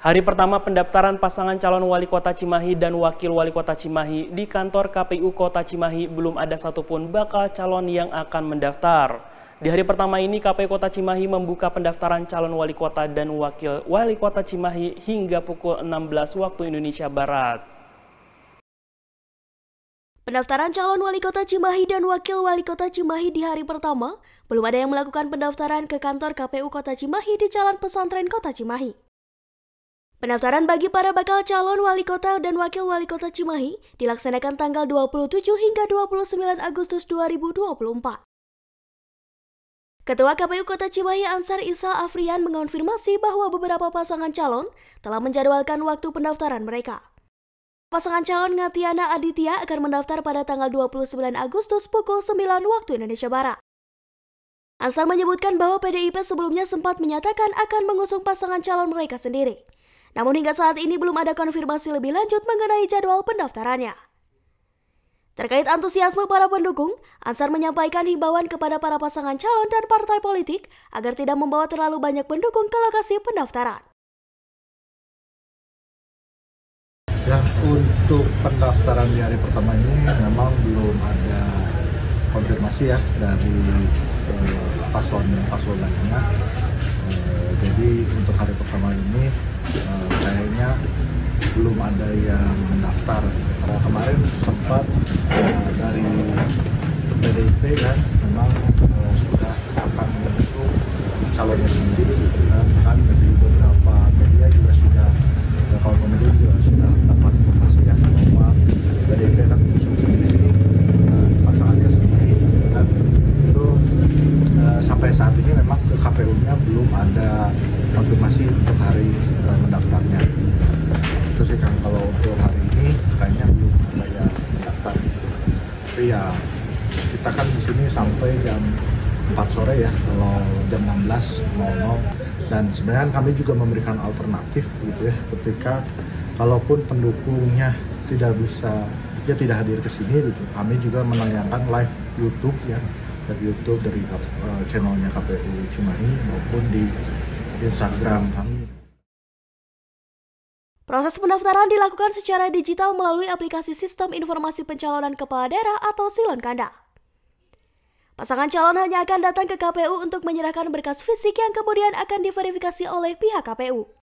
Hari pertama pendaftaran pasangan calon wali kota Cimahi dan wakil wali kota Cimahi di kantor KPU Kota Cimahi belum ada satupun bakal calon yang akan mendaftar. Di hari pertama ini KPU Kota Cimahi membuka pendaftaran calon wali kota dan wakil wali kota Cimahi hingga pukul 16 waktu Indonesia Barat. Pendaftaran calon wali kota Cimahi dan wakil wali kota Cimahi di hari pertama, belum ada yang melakukan pendaftaran ke kantor KPU Kota Cimahi di Jalan Pesantren Kota Cimahi. Pendaftaran bagi para bakal calon wali kota dan wakil wali kota Cimahi dilaksanakan tanggal 27 hingga 29 Agustus 2024. Ketua KPU Kota Cimahi Ansar Isa Afrian mengonfirmasi bahwa beberapa pasangan calon telah menjadwalkan waktu pendaftaran mereka. Pasangan calon Ngatiana Aditya akan mendaftar pada tanggal 29 Agustus pukul 9 waktu Indonesia Barat. Ansar menyebutkan bahwa PDIP sebelumnya sempat menyatakan akan mengusung pasangan calon mereka sendiri. Namun hingga saat ini belum ada konfirmasi lebih lanjut mengenai jadwal pendaftarannya. Terkait antusiasme para pendukung, Ansar menyampaikan himbauan kepada para pasangan calon dan partai politik agar tidak membawa terlalu banyak pendukung ke lokasi pendaftaran. Ya, untuk pendaftaran di hari pertama ini memang belum ada konfirmasi ya dari paslon lainnya. Jadi untuk hari pertama ini kayaknya belum ada yang mendaftar. Kemarin sempat dari PDIP kan memang sudah akan mengusung calonnya sendiri kan dari beberapa media juga sudah kawan pemilu juga sudah mendapat informasi yang bahwa PDIP akan mengusung sendiri pasangannya sendiri dan itu sampai saat ini memang ke KPU-nya belum ada konfirmasi untuk hari mendaftarnya. Itu sih kan kalau untuk hari ini kayaknya belum ada yang mendaftar. Tapi ya kita kan di sini sampai jam 4 sore ya, kalau jam 16.00 dan sebenarnya kami juga memberikan alternatif gitu ya, ketika kalaupun pendukungnya tidak bisa tidak hadir ke sini gitu, kami juga menayangkan live YouTube ya, dari YouTube dari channelnya KPU Cimahi maupun di Instagram kami. Proses pendaftaran dilakukan secara digital melalui aplikasi Sistem Informasi Pencalonan Kepala Daerah atau Silonkanda. Pasangan calon hanya akan datang ke KPU untuk menyerahkan berkas fisik yang kemudian akan diverifikasi oleh pihak KPU.